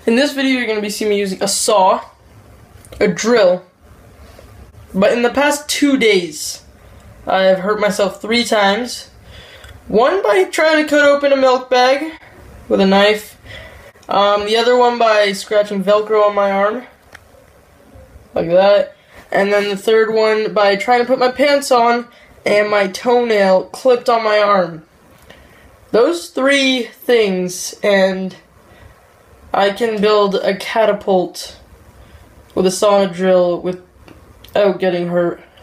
In this video, you're going to be seeing me using a saw, a drill, but in the past 2 days, I've hurt myself 3 times. One by trying to cut open a milk bag with a knife, the other one by scratching Velcro on my arm, like that, and then the third one by trying to put my pants on and my toenail clipped on my arm. Those 3 things, and I can build a catapult with a saw and a drill without getting hurt.